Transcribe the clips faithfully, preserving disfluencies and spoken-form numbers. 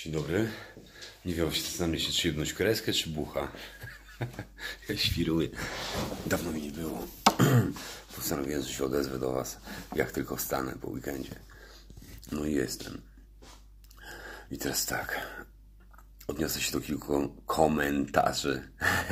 Dzień dobry. Nie wiem, się zastanawiam się, czy jebnąć kreskę, czy bucha. Ja świruję. Dawno mi nie było. Postanowiłem, że się odezwę do was, jak tylko wstanę po weekendzie. No i jestem. I teraz tak. Odniosę się do kilku komentarzy.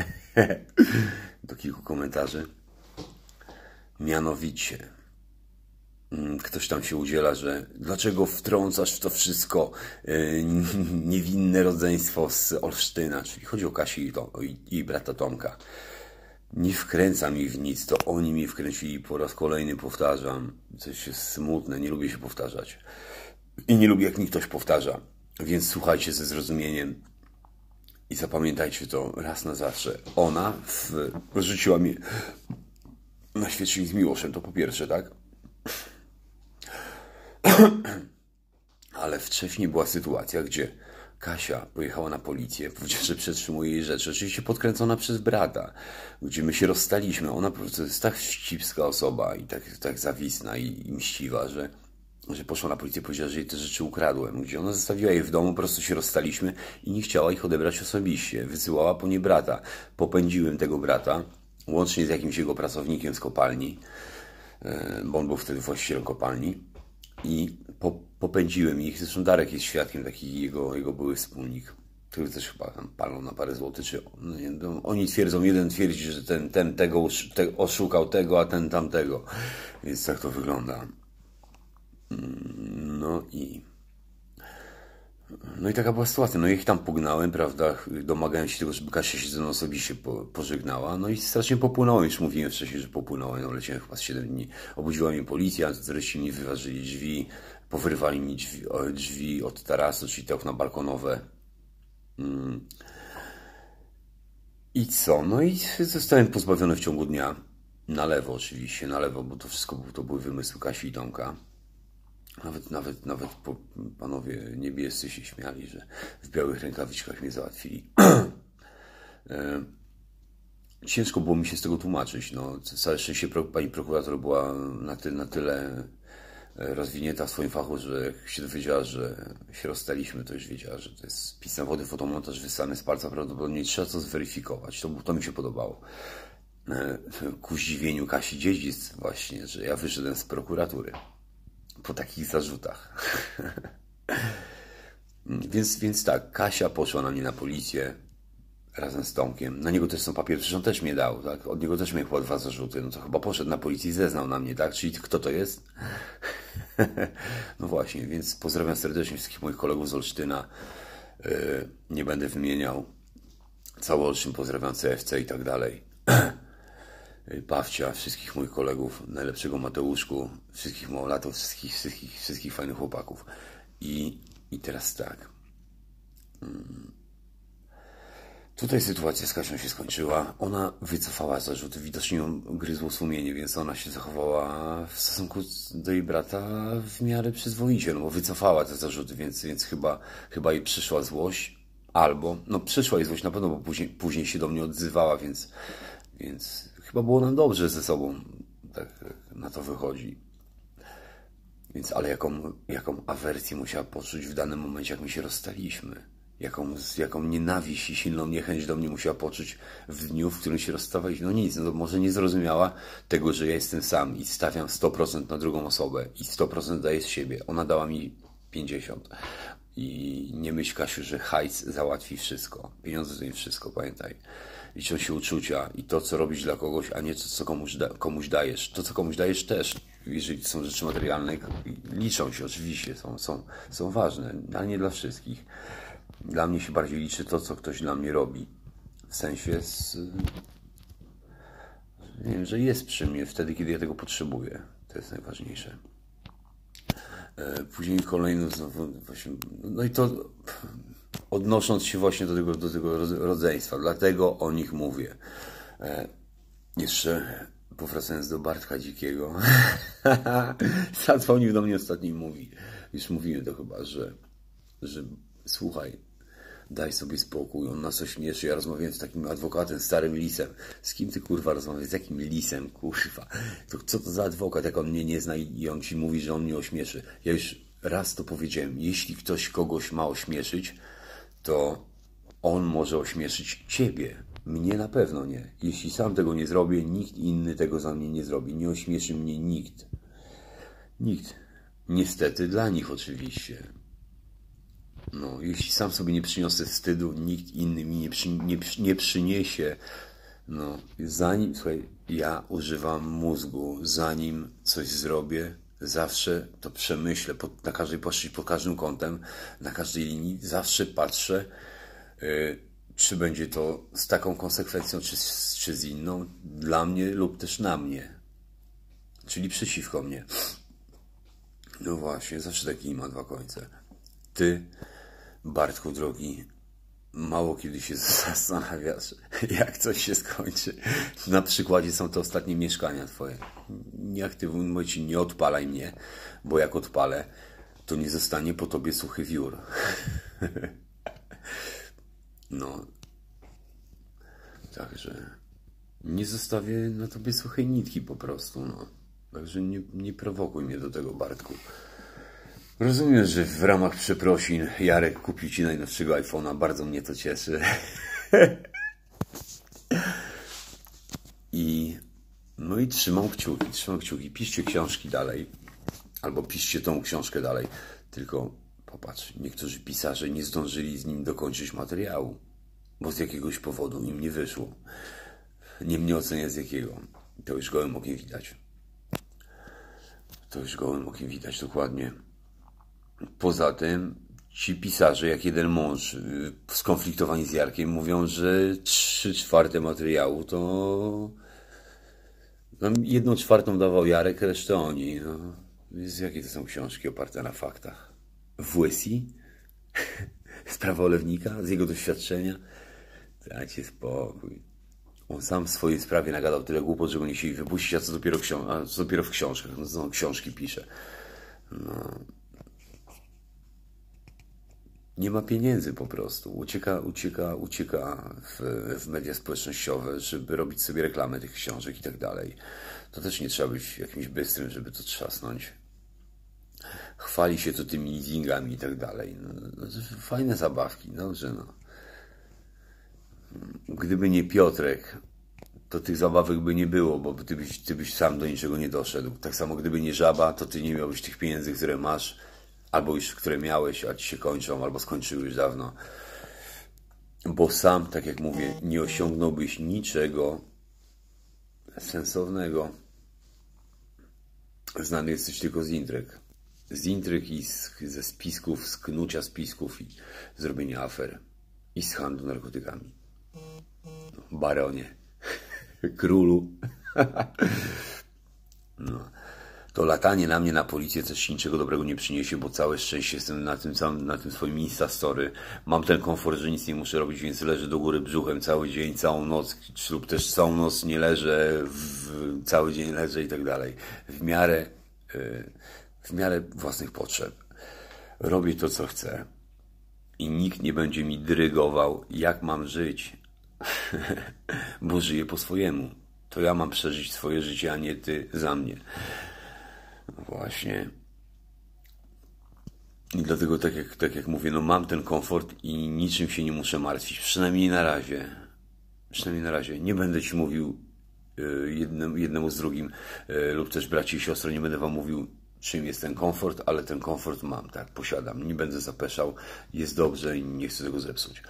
do kilku komentarzy. Mianowicie... Ktoś tam się udziela, że dlaczego wtrącasz w to wszystko yy, niewinne rodzeństwo z Olsztyna, czyli chodzi o Kasię i, to, i, i brata Tomka. Nie wkręcam ich w nic, to oni mi wkręcili, po raz kolejny powtarzam. Coś jest smutne, nie lubię się powtarzać. I nie lubię, jak mi ktoś powtarza. Więc słuchajcie ze zrozumieniem i zapamiętajcie to raz na zawsze. Ona w, rzuciła mnie na świecznik z Miłoszem, to po pierwsze, tak? Ale wcześniej była sytuacja, gdzie Kasia pojechała na policję, powiedziała, że przetrzymuje jej rzeczy, oczywiście podkręcona przez brata, gdzie my się rozstaliśmy. Ona po prostu jest tak wścibska osoba i tak, tak zawisna i, i mściwa, że, że poszła na policję, powiedziała, że jej te rzeczy ukradłem, gdzie ona zostawiła je w domu, po prostu się rozstaliśmy i nie chciała ich odebrać osobiście. Wysyłała po nie brata. Popędziłem tego brata, łącznie z jakimś jego pracownikiem z kopalni, bo on był wtedy właścicielem kopalni. I po, popędziłem ich. Zresztą Darek jest świadkiem, taki jego, jego były wspólnik, który też chyba tam palą na parę złotych. Czy, no nie, no, oni twierdzą, jeden twierdzi, że ten, ten tego te, oszukał tego, a ten tamtego. Więc tak to wygląda. No i... No i taka była sytuacja. No i ich tam pognałem, prawda, domagałem się tego, żeby Kasia się ze mną osobiście po, pożegnała. No i strasznie popłynąłem, już mówiłem wcześniej, że popłynąłem, no leciałem chyba z siedem dni. Obudziła mnie policja, wreszcie mi wyważyli drzwi, powyrywali mi drzwi, drzwi od tarasu, czyli te okna balkonowe. Mm. I co? No i zostałem pozbawiony w ciągu dnia. Na lewo oczywiście, na lewo, bo to wszystko to były wymysły Kasi i Tomka. Nawet, nawet, nawet po, panowie niebiescy się śmiali, że w białych rękawiczkach mnie załatwili. e, ciężko było mi się z tego tłumaczyć. No, całe szczęście pro, pani prokurator była na, ty, na tyle rozwinięta w swoim fachu, że jak się dowiedziała, że się rozstaliśmy, to już wiedziała, że to jest spis na wody, fotomontaż wysłany z palca, prawdopodobnie trzeba to zweryfikować. To, to mi się podobało. E, ku zdziwieniu Kasi Dziedzic właśnie, że ja wyszedłem z prokuratury po takich zarzutach. więc, więc tak, Kasia poszła na mnie na policję razem z Tomkiem. Na niego też są papiery, przecież on też mnie dał, tak? Od niego też miał chyba dwa zarzuty. No to chyba poszedł na policję i zeznał na mnie, tak? Czyli kto to jest? No właśnie, więc pozdrawiam serdecznie wszystkich moich kolegów z Olsztyna. Yy, nie będę wymieniał. Cały Olsztyn pozdrawiam, C F C i tak dalej. Pawcia, wszystkich moich kolegów, najlepszego Mateuszku, wszystkich małolatów, wszystkich, wszystkich, wszystkich fajnych chłopaków. I, i teraz tak. Tutaj sytuacja z Kasią się skończyła. Ona wycofała zarzuty, widocznie ją gryzło sumienie, więc ona się zachowała w stosunku do jej brata w miarę przyzwoicie, no bo wycofała te zarzuty, więc, więc chyba, chyba jej przyszła złość. Albo, no przyszła jej złość na pewno, bo później, później się do mnie odzywała, więc, więc chyba było nam dobrze ze sobą, tak na to wychodzi. Więc, ale jaką, jaką awersję musiała poczuć w danym momencie, jak my się rozstaliśmy. Jaką, jaką nienawiść i silną niechęć do mnie musiała poczuć w dniu, w którym się rozstawaliśmy. No nic, no może nie zrozumiała tego, że ja jestem sam i stawiam sto procent na drugą osobę i sto procent daję z siebie. Ona dała mi pięćdziesiąt procent. I nie myśl, Kasiu, że hajs załatwi wszystko. Pieniądze to nie wszystko, pamiętaj. Liczą się uczucia i to, co robisz dla kogoś, a nie to, co komuś, da komuś dajesz. To, co komuś dajesz też, jeżeli to są rzeczy materialne, liczą się oczywiście, są, są, są ważne, ale nie dla wszystkich. Dla mnie się bardziej liczy to, co ktoś dla mnie robi. W sensie, z, nie wiem, że jest przy mnie wtedy, kiedy ja tego potrzebuję. To jest najważniejsze. Później kolejny, właśnie, no i to odnosząc się właśnie do tego, do tego rodzeństwa, dlatego o nich mówię. Jeszcze powracając do Bartka Dzikiego, zadzwonił do mnie ostatnio i mówi, już mówiłem to chyba, że, że słuchaj, daj sobie spokój, on nas ośmieszy. Ja rozmawiałem z takim adwokatem, starym lisem. Z kim ty, kurwa, rozmawiasz? Z jakim lisem, kurwa? To co to za adwokat, jak on mnie nie zna i on ci mówi, że on mnie ośmieszy? Ja już raz to powiedziałem, jeśli ktoś kogoś ma ośmieszyć, to on może ośmieszyć ciebie. Mnie na pewno nie. Jeśli sam tego nie zrobię, nikt inny tego za mnie nie zrobi. Nie ośmieszy mnie nikt. Nikt. Niestety dla nich oczywiście. No, jeśli sam sobie nie przyniosę wstydu, nikt inny mi nie, przy, nie, nie przyniesie. No, zanim, słuchaj, ja używam mózgu, zanim coś zrobię, zawsze to przemyślę pod, na każdej płaszczyźnie, pod każdym kątem, na każdej linii, zawsze patrzę, yy, czy będzie to z taką konsekwencją, czy, czy z inną, dla mnie lub też na mnie, czyli przeciwko mnie. No właśnie, zawsze taki ma dwa końce. Ty, Bartku drogi, mało kiedy się zastanawiasz, jak coś się skończy. Na przykładzie są te ostatnie mieszkania twoje. Nie aktywuj, mówię ci, nie odpalaj mnie, bo jak odpalę, to nie zostanie po tobie suchy wiór. No. Także nie zostawię na tobie suchej nitki po prostu, no. Także nie, nie prowokuj mnie do tego, Bartku. Rozumiem, że w ramach przeprosin Jarek kupił ci najnowszego iPhone'a. Bardzo mnie to cieszy. I no i trzymam kciuki, trzymam kciuki. Piszcie książki dalej. Albo piszcie tą książkę dalej. Tylko popatrz, niektórzy pisarze nie zdążyli z nim dokończyć materiału, bo z jakiegoś powodu im nie wyszło. Nie mnie ocenia z jakiego. To już gołym okiem widać. To już gołym okiem widać, dokładnie. Poza tym ci pisarze, jak jeden mąż, skonfliktowani z Jarkiem, mówią, że trzy czwarte materiału to jedną czwartą dawał Jarek, resztę oni. No. Więc jakie to są książki oparte na faktach? W S I? Sprawa Olewnika? Z jego doświadczenia? Dajcie spokój. On sam w swojej sprawie nagadał tyle głupot, że go nie chcieli wypuścić, a co dopiero, książ- a co dopiero w książkach. No, co książki pisze. No. Nie ma pieniędzy po prostu. Ucieka, ucieka, ucieka w, w media społecznościowe, żeby robić sobie reklamę tych książek i tak dalej. To też nie trzeba być jakimś bystrym, żeby to trzasnąć. Chwali się to tymi leasingami i tak dalej. No, no, fajne zabawki, dobrze no. Gdyby nie Piotrek, to tych zabawek by nie było, bo ty byś, ty byś sam do niczego nie doszedł. Tak samo gdyby nie Żaba, to ty nie miałbyś tych pieniędzy, które masz, albo już które miałeś, a ci się kończą, albo skończyły już dawno. Bo sam, tak jak mówię, nie osiągnąłbyś niczego sensownego. Znany jesteś tylko z intryg. Z intryg i z, ze spisków, z knucia spisków i zrobienia afer. I z handlu narkotykami. Baronie. Królu. No. To latanie na mnie na policję też niczego dobrego nie przyniesie, bo całe szczęście jestem na tym samym, na tym swoim Instastory. Mam ten komfort, że nic nie muszę robić, więc leżę do góry brzuchem cały dzień, całą noc, lub też całą noc nie leżę, w, cały dzień leżę i tak dalej. W miarę, w miarę własnych potrzeb. Robię to, co chcę. I nikt nie będzie mi dyrygował, jak mam żyć. Bo żyję po swojemu. To ja mam przeżyć swoje życie, a nie ty za mnie. No właśnie. I dlatego, tak jak, tak jak mówię, no mam ten komfort i niczym się nie muszę martwić. Przynajmniej na razie. Przynajmniej na razie. Nie będę ci mówił jednym, jednemu z drugim lub też braci i siostry, nie będę wam mówił, czym jest ten komfort, ale ten komfort mam, tak, posiadam. Nie będę zapeszał, jest dobrze i nie chcę tego zepsuć.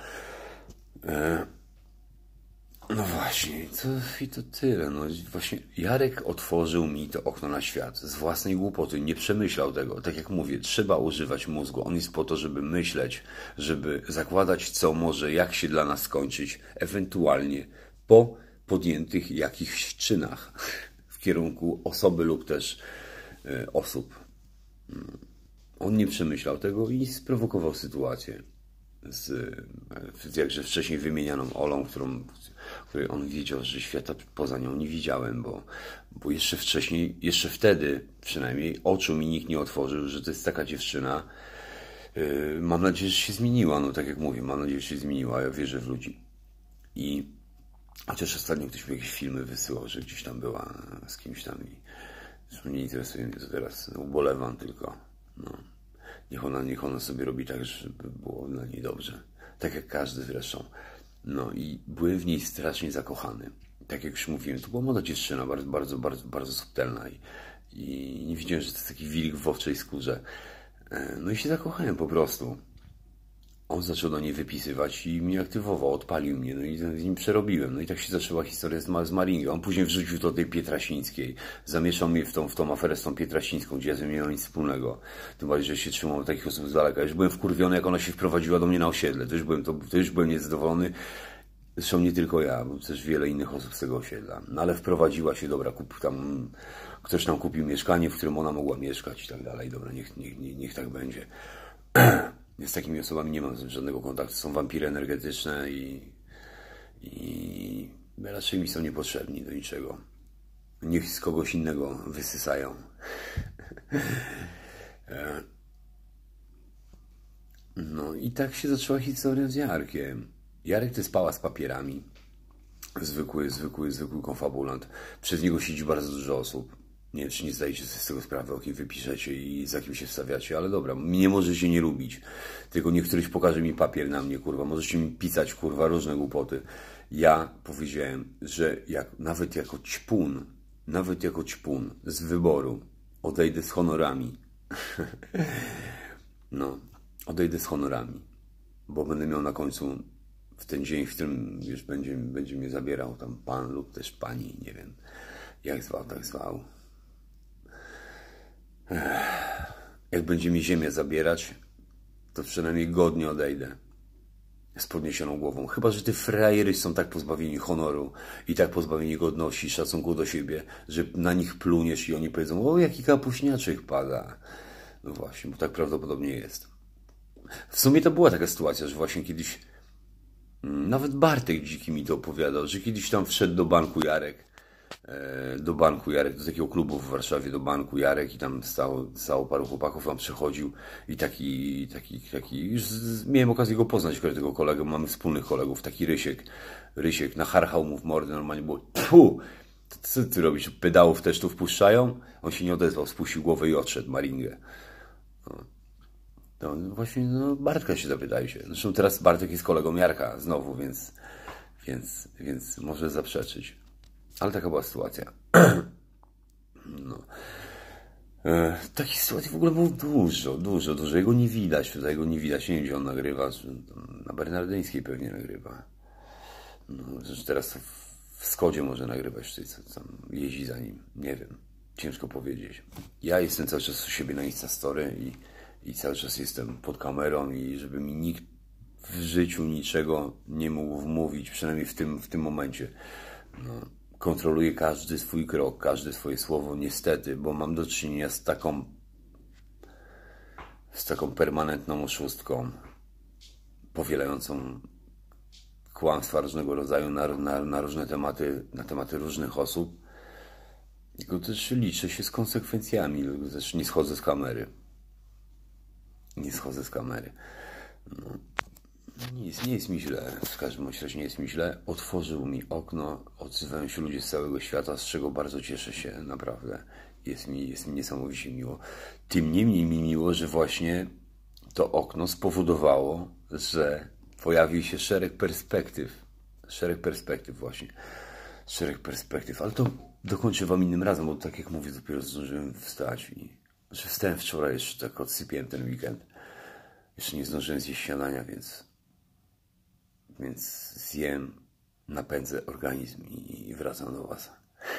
No właśnie, to, i to tyle. No właśnie Jarek otworzył mi to okno na świat z własnej głupoty, nie przemyślał tego. Tak jak mówię, trzeba używać mózgu. On jest po to, żeby myśleć, żeby zakładać, co może, jak się dla nas skończyć, ewentualnie po podjętych jakichś czynach w kierunku osoby lub też y, osób. On nie przemyślał tego i sprowokował sytuację z, z jakże wcześniej wymienianą Olą, którą, której on wiedział, że świata poza nią nie widziałem, bo, bo jeszcze wcześniej, jeszcze wtedy przynajmniej oczu mi nikt nie otworzył, że to jest taka dziewczyna. Yy, mam nadzieję, że się zmieniła, no tak jak mówię, mam nadzieję, że się zmieniła, ja wierzę w ludzi. I chociaż ostatnio ktoś mi jakieś filmy wysyłał, że gdzieś tam była z kimś tam i nie interesuje mnie to teraz, ubolewam tylko, no. Niech ona, niech ona sobie robi tak, żeby było dla niej dobrze. Tak jak każdy zresztą. No i byłem w niej strasznie zakochany. Tak jak już mówiłem, to była młoda dziewczyna, bardzo, bardzo, bardzo, bardzo subtelna i, i nie widziałem, że to jest taki wilk w owczej skórze. No i się zakochałem po prostu. On zaczął do niej wypisywać i mnie aktywował, odpalił mnie, no i z nim przerobiłem. No i tak się zaczęła historia z, z Maringą. On później wrzucił do tej Pietrasińskiej. Zamieszał mnie w tą, w tą aferę z tą Pietrasińską, gdzie ja z nią nie miałem nic wspólnego. Tym bardziej, że się trzymał takich osób z daleka. Już byłem wkurwiony, jak ona się wprowadziła do mnie na osiedle. To już byłem, to, to już byłem niezadowolony. Zresztą nie tylko ja, bo też wiele innych osób z tego osiedla. No ale wprowadziła się, dobra, kup, tam, ktoś tam kupił mieszkanie, w którym ona mogła mieszkać i tak dalej. Dobra, niech, niech, niech, niech tak będzie. Z takimi osobami nie mam żadnego kontaktu. Są wampiry energetyczne i, i raczej mi są niepotrzebni do niczego. Niech z kogoś innego wysysają. No i tak się zaczęła historia z Jarkiem. Jarek to jest pała z papierami. Zwykły, zwykły, zwykły konfabulant. Przez niego siedzi bardzo dużo osób. Nie wiem, czy nie zdajecie sobie z tego sprawy, o kim wy piszecie i za kim się wstawiacie, ale dobra, mnie możecie nie lubić. Tylko niech któryś pokaże mi papier na mnie, kurwa. Możecie mi pisać, kurwa, różne głupoty. Ja powiedziałem, że jak, nawet jako ćpun, nawet jako ćpun z wyboru odejdę z honorami. No, odejdę z honorami. Bo będę miał na końcu w ten dzień, w którym już będzie, będzie mnie zabierał tam pan lub też pani, nie wiem, jak zwał, tak zwał. Jak będzie mi ziemię zabierać, to przynajmniej godnie odejdę. Z podniesioną głową. Chyba że te frajery są tak pozbawieni honoru i tak pozbawieni godności, szacunku do siebie, że na nich pluniesz i oni powiedzą, o jaki kapuśniaczek pada. No właśnie, bo tak prawdopodobnie jest. W sumie to była taka sytuacja, że właśnie kiedyś nawet Bartek Dziki mi to opowiadał, że kiedyś tam wszedł do banku Jarek, do banku Jarek, do takiego klubu w Warszawie, do banku Jarek i tam stało, stało paru chłopaków, tam przechodził i taki, taki, taki, już z, miałem okazję go poznać, tego kolegę, mamy wspólnych kolegów, taki Rysiek, Rysiek, nacharchał mu w mordę, normalnie było, pfu, co ty robisz, pedałów też tu wpuszczają? On się nie odezwał, spuścił głowę i odszedł, Maringę. No. No właśnie, no Bartka się zapytajcie. Zresztą teraz Bartek jest kolegą Jarka znowu, więc, więc, więc może zaprzeczyć. Ale taka była sytuacja. No. E, takich sytuacji w ogóle było dużo, dużo, dużo. Jego nie widać, tutaj jego nie widać. Nie wiem, gdzie on nagrywa. Na Bernardyńskiej pewnie nagrywa. No, zresztą teraz w Skodzie może nagrywać, tutaj co tam jeździ za nim. Nie wiem. Ciężko powiedzieć. Ja jestem cały czas u siebie na Instastory i, i cały czas jestem pod kamerą i żeby mi nikt w życiu niczego nie mógł wmówić, przynajmniej w tym, w tym momencie. No. Kontroluję każdy swój krok, każde swoje słowo, niestety, bo mam do czynienia z taką z taką permanentną oszustką, powielającą kłamstwa różnego rodzaju na, na, na różne tematy, na tematy różnych osób. Tylko też liczę się z konsekwencjami, też nie schodzę z kamery. Nie schodzę z kamery. No. Nie jest, nie jest mi źle, w każdym razie nie jest mi źle. Otworzył mi okno, odzywają się ludzie z całego świata, z czego bardzo cieszę się, naprawdę. Jest mi, jest mi niesamowicie miło. Tym niemniej mi miło, że właśnie to okno spowodowało, że pojawił się szereg perspektyw. Szereg perspektyw właśnie. Szereg perspektyw, ale to dokończę wam innym razem, bo tak jak mówię, dopiero zdążyłem wstać i że wstałem wczoraj, jeszcze tak odsypiłem ten weekend. Jeszcze nie zdążyłem zjeść śniadania, więc Więc zjem, napędzę organizm i wracam do was.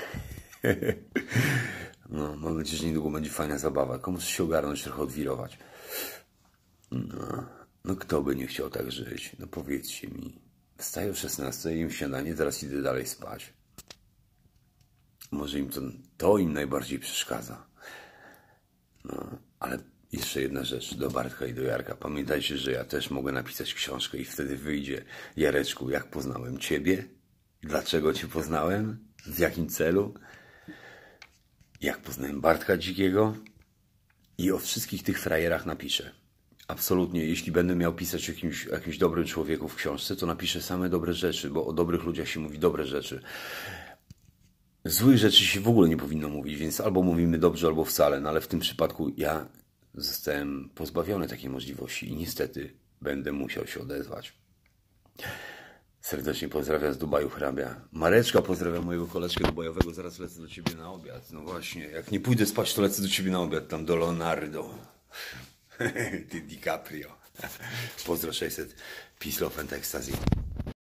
No, mam nadzieję, że niedługo będzie fajna zabawa. Komuś się ogarnąć, trochę odwirować. No, no kto by nie chciał tak żyć? No powiedzcie mi. Wstaję o szesnastej, jem śniadanie, teraz idę dalej spać. Może im to, to im najbardziej przeszkadza. No, ale jeszcze jedna rzecz do Bartka i do Jarka. Pamiętajcie, że ja też mogę napisać książkę i wtedy wyjdzie: Jareczku, jak poznałem ciebie? Dlaczego cię poznałem? W jakim celu? Jak poznałem Bartka Dzikiego? I o wszystkich tych frajerach napiszę. Absolutnie, jeśli będę miał pisać o jakimś, jakimś dobrym człowieku w książce, to napiszę same dobre rzeczy, bo o dobrych ludziach się mówi dobre rzeczy. Złych rzeczy się w ogóle nie powinno mówić, więc albo mówimy dobrze, albo wcale, no ale w tym przypadku ja zostałem pozbawiony takiej możliwości i niestety będę musiał się odezwać. Serdecznie pozdrawiam z Dubaju, hrabia. Mareczka, pozdrawiam mojego koleżkę dubajowego, zaraz lecę do ciebie na obiad. No właśnie, jak nie pójdę spać, to lecę do ciebie na obiad, tam do Leonardo. Ty DiCaprio. Pozdro sześćset, peace, love and ecstasy.